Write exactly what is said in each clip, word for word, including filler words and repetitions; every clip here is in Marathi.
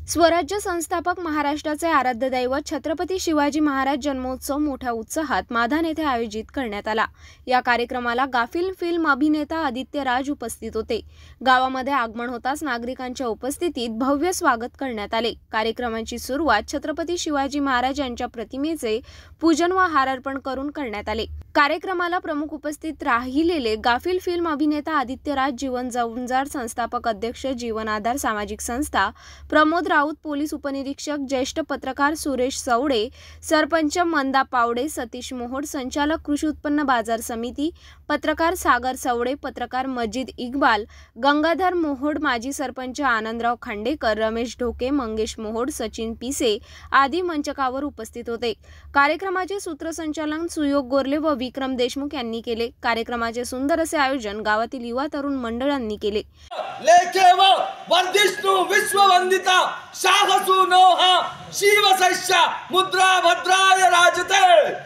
स्वराज्य संस्थापक महाराष्ट्राचे आराध्य दैवत छत्रपती शिवाजी महाराज जन्मोत्सव मोठ्या उत्साहात माधान येथे आयोजित करण्यात आला। या कार्यक्रमाला गाफील फिल्म अभिनेता आदित्य राज उपस्थित होते। गावामध्ये आगमन होताच नागरिकांच्या उपस्थितीत भव्य स्वागत करण्यात आले। कार्यक्रमाची सुरुवात छत्रपती शिवाजी महाराज यांच्या प्रतिमेचे पूजन व हार अर्पण करून करण्यात आले। कार्यक्रमाला प्रमुख उपस्थित राहिलेले गाफील फिल्म अभिनेता आदित्य राज, जीवन जवंजार संस्थापक अध्यक्ष, जीवन आधार सामाजिक संस्था प्रमोद राऊत, पोलीस उपनिरीक्षक, ज्येष्ठ पत्रकार सुरेश सवडे, सरपंच मंदा पावडे, सतीश मोहोड, संचालक कृषी उत्पन्न बाजार समिती, पत्रकार सागर सवडे, पत्रकार मजिद इक्बाल, गंगाधर मोहोड, माजी सरपंच आनंदराव खांडेकर, रमेश ढोके, मंगेश मोहोड, सचिन पिसे आदी मंचकावर उपस्थित होते। कार्यक्रमाचे सूत्रसंचालन सुयोग गोरले व विक्रम देशमुख यांनी केले। कार्यक्रमाचे सुंदर असे आयोजन गावातील युवा तरुण मंडळांनी केले। लेखे व वर्धिष्णु विश्ववंदिता साहसु नोहा शिवसैष्या मुद्रा भद्राय राजते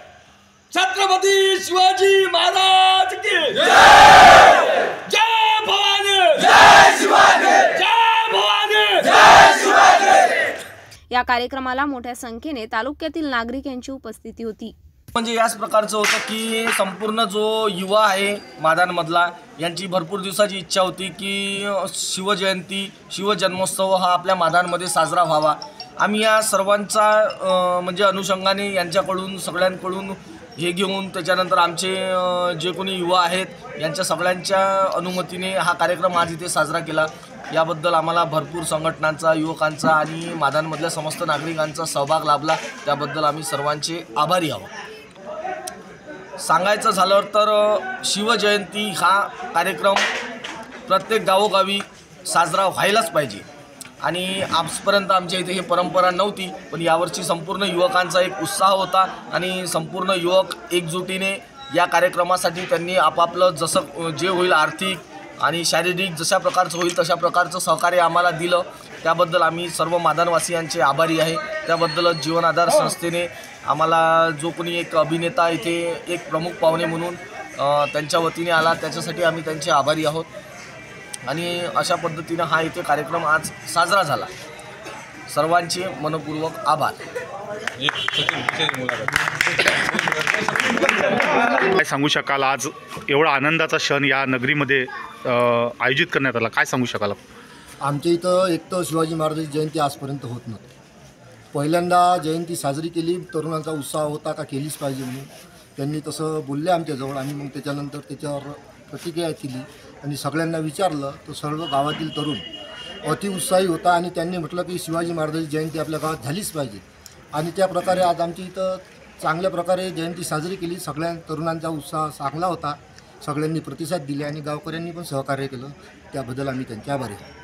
छत्रपती शिवाजी महाराज की जय। जय भवानी, जय शिवाजी, जय भवानी, जय शिवाजी। या कार्यक्रमाला मोठ्या संख्येने तालुक्यातील नागरिक यांची उपस्थिती होती। म्हणजे याच प्रकारचं होतं की संपूर्ण जो युवा आहे मादानमधला यांची भरपूर दिवसाची इच्छा होती की शिवजयंती शिवजन्मोत्सव हा आपल्या मादानमध्ये साजरा व्हावा। आम्ही या सर्वांचा म्हणजे अनुषंगाने यांच्याकडून सगळ्यांकडून हे घेऊन त्याच्यानंतर आमचे जे कोणी युवा आहेत यांच्या सगळ्यांच्या अनुमतीने हा कार्यक्रम आज इथे साजरा केला। याबद्दल आम्हाला भरपूर संघटनांचा, युवकांचा आणि मादानमधल्या समस्त नागरिकांचा सहभाग लाभला, त्याबद्दल आम्ही सर्वांचे आभारी आहोत। सांगायचं झालं तर शिवजयंती हा कार्यक्रम प्रत्येक गावोगावी साजरा व्हायलाच पाहिजे आणि आजपर्यंत आमच्या इथे ही परंपरा नव्हती, पण यावर्षी संपूर्ण युवकांचा एक उत्साह होता आणि संपूर्ण युवक एकजुटीने या कार्यक्रमासाठी त्यांनी आपापलं जसं जे होईल आर्थिक आणि शारीरिक जशा प्रकारचं होईल तशा प्रकारचं सहकार्य आम्हाला दिलं, त्याबद्दल आम्ही सर्व मादानवासियांचे आभारी आहे। त्याबद्दल जीवन आधार संस्थेने आम्हाला जो कोणी एक अभिनेता इथे एक प्रमुख पाहुणे म्हणून त्यांच्या वतीने आला त्याच्यासाठी आम्ही त्यांचे आभारी आहोत आणि अशा पद्धतीनं हा इथे कार्यक्रम आज साजरा झाला। सर्वांचे मनपूर्वक आभार। काय सांगू शकाल, आज एवढा आनंदाचा क्षण या नगरीमध्ये आयोजित करण्यात आला, काय सांगू शकाल? आमच्या इथं एक तर शिवाजी महाराजांची जयंती आजपर्यंत होत नव्हती। पहिल्यांदा जयंती साजरी केली, तरुणांचा उत्साह होता का केलीच पाहिजे म्हणून त्यांनी तसं बोलले आमच्याजवळ आणि मग त्याच्यानंतर त्याच्यावर प्रतिक्रिया केली आणि सगळ्यांना विचारलं तर सर्व गावातील तरुण अतिउत्साही होता आणि त्यांनी म्हटलं की शिवाजी महाराजांची जयंती आपल्या गावात झालीच पाहिजे आणि त्या प्रकारे आज आमच्या इथं चांगल्या प्रकारे जयंती साजरी केली। सगळ्या तरुणांचा उत्साह चांगला होता, सगळ्यांनी प्रतिसाद दिले आणि गावकऱ्यांनी पण सहकार्य केलं, त्याबद्दल आम्ही त्यांचे आभारी आहोत।